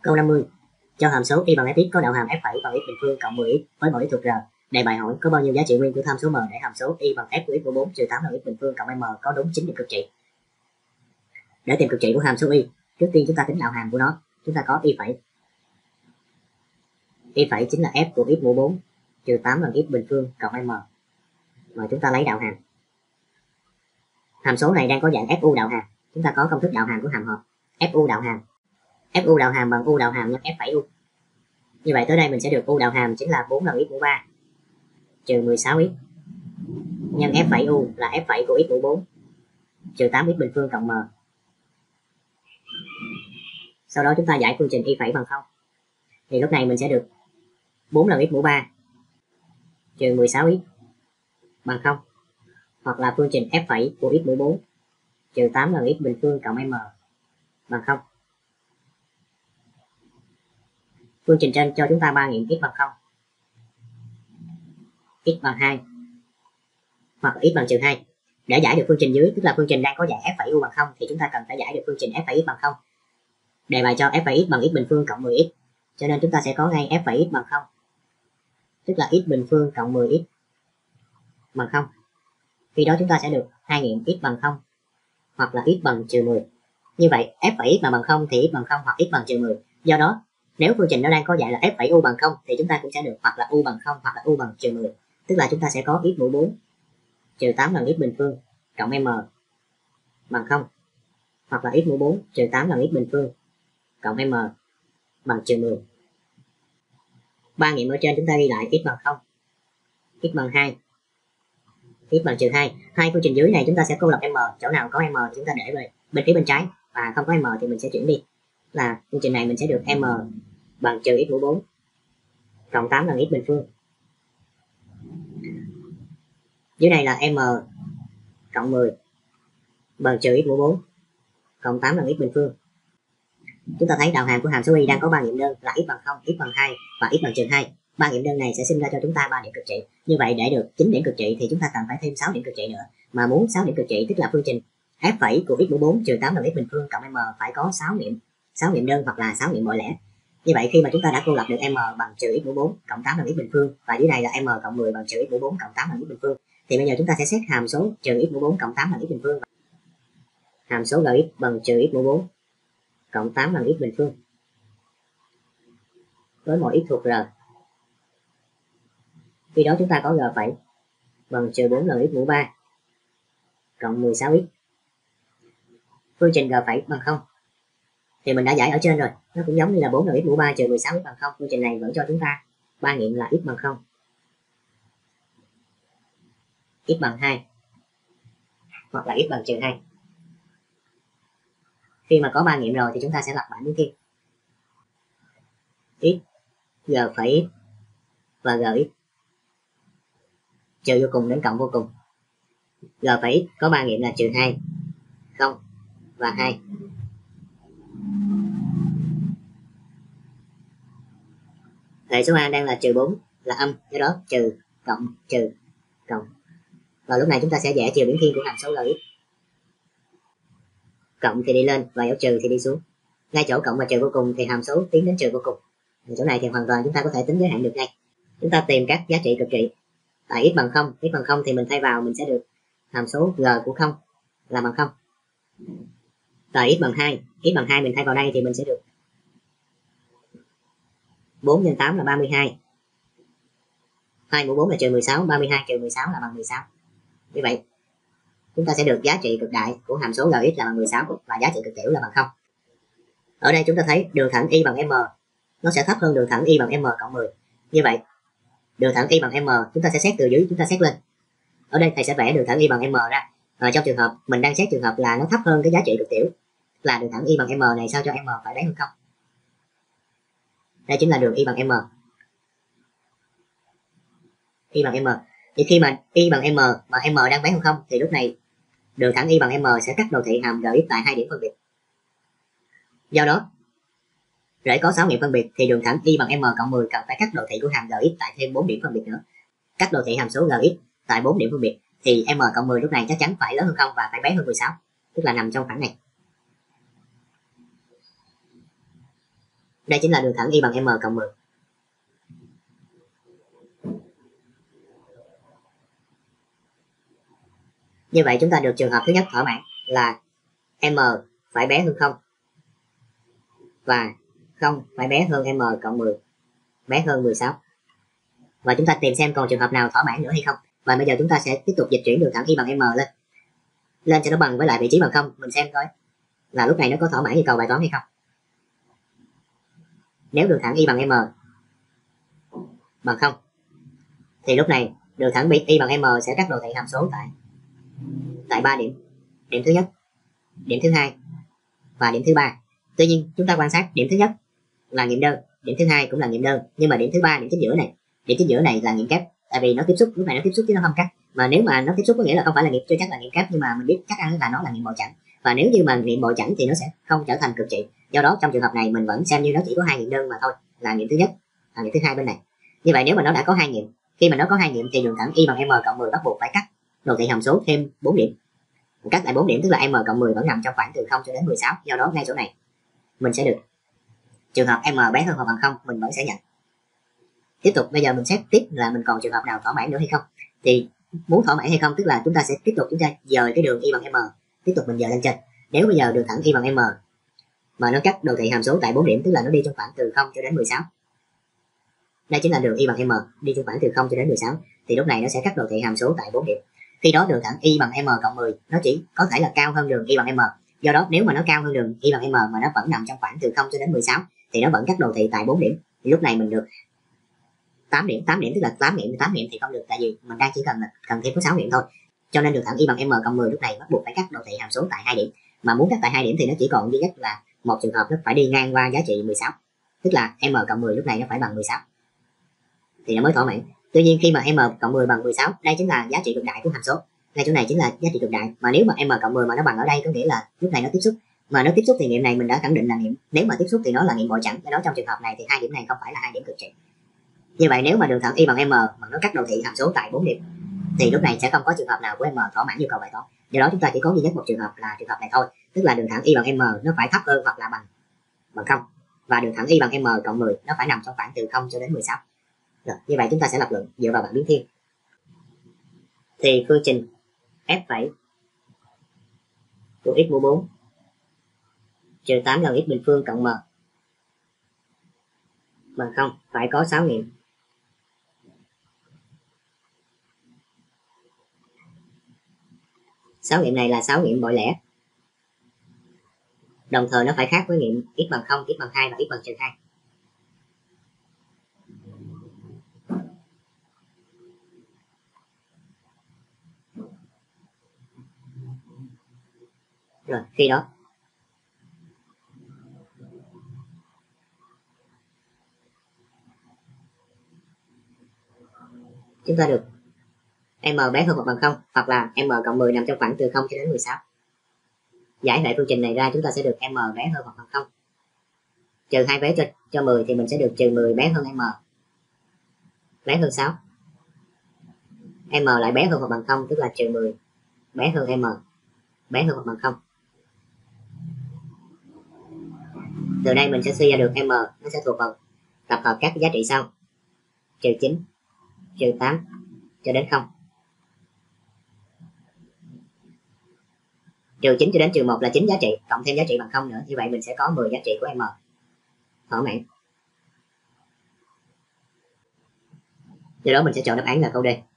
Câu 50. Cho hàm số y bằng fx có đạo hàm f phẩy bằng x bình phương cộng 10x với mẫu x thuộc r. Đề bài hỏi có bao nhiêu giá trị nguyên của tham số m để hàm số y bằng f của x mũ 4 trừ 8 lần x bình phương cộng m có đúng 9 điểm cực trị. Để tìm cực trị của hàm số y, trước tiên chúng ta tính đạo hàm của nó. Chúng ta có y phẩy. Y phẩy chính là f của x mũ 4 trừ 8 lần x bình phương cộng m. Rồi chúng ta lấy đạo hàm. Hàm số này đang có dạng fu đạo hàm. Chúng ta có công thức đạo hàm của hàm hợp. Fu đạo hàm. Fu đạo hàm bằng u đạo hàm nhân f phẩy u. Như vậy tới đây mình sẽ được u đạo hàm chính là 4 lần x mũ 3 trừ 16x nhân f phẩy u là f phẩy của x mũ 4 trừ 8x bình phương cộng m. Sau đó chúng ta giải phương trình y phẩy bằng 0. Thì lúc này mình sẽ được 4 lần x mũ 3 trừ 16x bằng 0. Hoặc là phương trình f phẩy của x mũ 4 trừ 8 lần x bình phương cộng m bằng 0. Phương trình trên cho chúng ta 3 nghiệm x bằng 0, x bằng 2 hoặc x bằng trừ 2. Để giải được phương trình dưới, tức là phương trình đang có dạng f phẩy u bằng 0, thì chúng ta cần phải giải được phương trình f phẩy x bằng 0. Đề bài cho f phẩy x bằng x bình phương cộng 10x, cho nên chúng ta sẽ có ngay f phẩy x bằng 0, tức là x bình phương cộng 10x bằng 0. Khi đó chúng ta sẽ được 2 nghiệm x bằng 0 hoặc là x bằng trừ 10. Như vậy f phẩy x mà bằng 0 thì x bằng 0 hoặc x bằng trừ 10. Do đó nếu phương trình nó đang có dạng là f phẩy u bằng 0 thì chúng ta cũng sẽ được hoặc là u bằng 0 hoặc là u bằng trừ 10. Tức là chúng ta sẽ có x mũ 4 trừ 8 lần x bình phương cộng m bằng 0 hoặc là x mũ 4 trừ 8 lần x bình phương cộng m bằng trừ 10. 3 nghiệm ở trên chúng ta ghi lại x bằng 0, x bằng 2, x bằng trừ 2. Hai phương trình dưới này chúng ta sẽ cô lập m, chỗ nào có m thì chúng ta để về bên phía bên trái và không có m thì mình sẽ chuyển đi. Là phương trình này mình sẽ được m bằng trừ x mũ 4 cộng 8 lần x bình phương. Dưới này là m cộng 10 bằng trừ x mũ 4 cộng 8 lần x bình phương. Chúng ta thấy đạo hàm của hàm số y đang có 3 nghiệm đơn là x bằng 0, x bằng 2 và x bằng trừ 2. 3 nghiệm đơn này sẽ sinh ra cho chúng ta 3 điểm cực trị. Như vậy để được 9 điểm cực trị thì chúng ta cần phải thêm 6 điểm cực trị nữa. Mà muốn 6 điểm cực trị tức là phương trình f phẩy của x mũ 4 trừ 8 lần x bình phương cộng m phải có 6 nghiệm đơn hoặc là 6 nghiệm mọi lẻ. Như vậy khi mà chúng ta đã cô lập được m bằng trừ x mũ 4 cộng 8 lần x bình phương và dưới này là m cộng 10 bằng trừ x mũ 4 cộng 8 lần x bình phương, thì bây giờ chúng ta sẽ xét hàm số trừ x mũ 4 cộng 8 lần x bình phương. Hàm số gx bằng trừ x mũ 4 cộng 8 lần x bình phương với mỗi x thuộc r. Khi đó chúng ta có g phẩy bằng trừ 4 lần x mũ 3 cộng 16x. Phương trình g phẩy bằng 0 thì mình đã giải ở trên rồi, nó cũng giống như là 4 lần x mũ 3 trừ 16x bằng 0. Phương trình này vẫn cho chúng ta 3 nghiệm là x bằng 0, x bằng 2 hoặc là x bằng trừ 2. Khi mà có 3 nghiệm rồi thì chúng ta sẽ lặp bảng dưới kia. X, g phẩy x và gx trừ vô cùng đến cộng vô cùng. G phẩy x có 3 nghiệm là trừ 2, 0 và 2. Hệ số A đang là trừ 4 là âm, do đó trừ, cộng. Và lúc này chúng ta sẽ vẽ chiều biến thiên của hàm số gx. Cộng thì đi lên và dấu trừ thì đi xuống. Ngay chỗ cộng và trừ vô cùng thì hàm số tiến đến trừ vô cùng. Chỗ này thì hoàn toàn chúng ta có thể tính giới hạn được ngay. Chúng ta tìm các giá trị cực trị. Tại x bằng 0, x bằng 0 thì mình thay vào mình sẽ được hàm số g của 0 là bằng 0. Tại x bằng 2, x bằng 2 mình thay vào đây thì mình sẽ được 4 nhân 8 là 32. 2 mũ 4 là trừ 16, 32 trừ 16 là bằng 16. Như vậy chúng ta sẽ được giá trị cực đại của hàm số gx là bằng 16 và giá trị cực tiểu là bằng 0. Ở đây chúng ta thấy đường thẳng y bằng m nó sẽ thấp hơn đường thẳng y bằng m cộng 10. Như vậy đường thẳng y bằng m chúng ta sẽ xét từ dưới chúng ta xét lên. Ở đây thầy sẽ vẽ đường thẳng y bằng m ra. Trong trường hợp mình đang xét trường hợp là nó thấp hơn cái giá trị cực tiểu là đường thẳng y bằng m này, sao cho m phải bé hơn 0. Đây chính là đường y bằng m. Y bằng m. Thì khi mà y bằng m mà m đang bé hơn 0 thì lúc này đường thẳng y bằng m sẽ cắt đồ thị hàm gx tại 2 điểm phân biệt. Do đó để có 6 nghiệm phân biệt thì đường thẳng y bằng m cộng 10 cần phải cắt đồ thị của hàm gx tại thêm 4 điểm phân biệt nữa. Cắt đồ thị hàm số gx tại 4 điểm phân biệt thì m cộng 10 lúc này chắc chắn phải lớn hơn 0 và phải bé hơn 16, tức là nằm trong khoảng này. Đây chính là đường thẳng y bằng m cộng 10. Như vậy chúng ta được trường hợp thứ nhất thỏa mãn là m phải bé hơn 0 và 0 phải bé hơn m cộng 10, bé hơn 16. Và chúng ta tìm xem còn trường hợp nào thỏa mãn nữa hay không. Và bây giờ chúng ta sẽ tiếp tục dịch chuyển đường thẳng y bằng m lên cho nó bằng với lại vị trí bằng 0, mình xem coi là lúc này nó có thỏa mãn yêu cầu bài toán hay không. Nếu đường thẳng y bằng m bằng 0 thì lúc này đường thẳng y bằng m sẽ cắt đồ thị hàm số tại 3 điểm. Điểm thứ nhất, điểm thứ hai và điểm thứ ba. Tuy nhiên chúng ta quan sát điểm thứ nhất là nghiệm đơn, điểm thứ hai cũng là nghiệm đơn, nhưng mà điểm thứ ba, điểm chính giữa này là nghiệm kép, tại vì nó tiếp xúc, lúc này nó tiếp xúc chứ nó không cắt. Mà nếu mà nó tiếp xúc có nghĩa là không phải là nghiệm, chưa chắc là nghiệm kép, nhưng mà mình biết chắc ăn là nó là nghiệm bộ chẵn. Và nếu như mà nghiệm bộ chẵn thì nó sẽ không trở thành cực trị. Do đó trong trường hợp này mình vẫn xem như nó chỉ có 2 nghiệm đơn mà thôi, là nghiệm thứ nhất và nghiệm thứ hai bên này. Như vậy nếu mà nó đã có 2 nghiệm, khi mà nó có 2 nghiệm thì đường thẳng y bằng m cộng 10 bắt buộc phải cắt đồ thị hàm số thêm 4 điểm. Cắt lại 4 điểm tức là m cộng 10 vẫn nằm trong khoảng từ 0 cho đến 16. Do đó ngay chỗ này mình sẽ được trường hợp m bé hơn hoặc bằng 0, mình vẫn sẽ nhận. Tiếp tục bây giờ mình xét tiếp là mình còn trường hợp nào thỏa mãn nữa hay không. Thì muốn thỏa mãn hay không tức là chúng ta sẽ tiếp tục chúng ta dời cái đường y bằng m, tiếp tục mình dời lên trên. Nếu bây giờ đường thẳng y bằng m mà nó cắt đồ thị hàm số tại 4 điểm tức là nó đi trong khoảng từ 0 cho đến 16. Đây chính là đường y bằng m đi trong khoảng từ 0 cho đến 16, thì lúc này nó sẽ cắt đồ thị hàm số tại 4 điểm. Khi đó đường thẳng y bằng m cộng 10 nó chỉ có thể là cao hơn đường y bằng m. Do đó nếu mà nó cao hơn đường y bằng m mà nó vẫn nằm trong khoảng từ 0 cho đến 16 thì nó vẫn cắt đồ thị tại 4 điểm. Thì lúc này mình được 8 điểm tức là 8 nghiệm thì không được, tại vì mình đang chỉ cần thêm có 6 nghiệm thôi. Cho nên đường thẳng y bằng m cộng 10 lúc này bắt buộc phải cắt đồ thị hàm số tại 2 điểm. Mà muốn cắt tại 2 điểm thì nó chỉ còn duy nhất là một trường hợp, nó phải đi ngang qua giá trị 16, tức là m cộng 10 lúc này nó phải bằng 16 thì nó mới thỏa mãn. Tuy nhiên khi mà m cộng 10 bằng 16, đây chính là giá trị cực đại của hàm số. Ngay chỗ này chính là giá trị cực đại. Mà nếu mà m cộng 10 mà nó bằng ở đây có nghĩa là lúc này nó tiếp xúc. Mà nó tiếp xúc thì nghiệm này mình đã khẳng định là nghiệm, nếu mà tiếp xúc thì nó là nghiệm bộ chẵn. Do đó trong trường hợp này thì 2 điểm này không phải là 2 điểm cực trị. Như vậy nếu mà đường thẳng y bằng m mà nó cắt đồ thị hàm số tại 4 điểm thì lúc này sẽ không có trường hợp nào của m thỏa mãn yêu cầu bài toán. Do đó chúng ta chỉ có duy nhất một trường hợp là trường hợp này thôi, tức là đường thẳng y bằng m nó phải thấp hơn hoặc là bằng 0, và đường thẳng y bằng m cộng 10 nó phải nằm trong khoảng từ 0 cho đến 16. Rồi, như vậy chúng ta sẽ lập luận dựa vào bảng biến thiên. Thì phương trình f phẩy của x mũ 4 trừ 8 lần x bình phương cộng m bằng 0 phải có 6 nghiệm. Sáu nghiệm này là 6 nghiệm bội lẻ. Đồng thời nó phải khác với nghiệm x bằng 0, x bằng 2 và x bằng trừ 2. Rồi, khi đó chúng ta được m bé hơn hoặc bằng 0 hoặc là m cộng 10 nằm trong khoảng từ 0 cho đến 16. Giải hệ phương trình này ra chúng ta sẽ được m bé hơn hoặc bằng 0. Trừ 2 bé cho 10 thì mình sẽ được trừ 10 bé hơn m, bé hơn 6. M lại bé hơn hoặc bằng 0 tức là trừ 10 bé hơn m, bé hơn hoặc bằng 0. Từ đây mình sẽ suy ra được m nó sẽ thuộc vào tập hợp các giá trị sau: trừ 9, trừ 8 cho đến 0. Trừ 9 cho đến trừ 1 là 9 giá trị, cộng thêm giá trị bằng 0 nữa, như vậy mình sẽ có 10 giá trị của m thỏa mãn. Do đó mình sẽ chọn đáp án là câu D.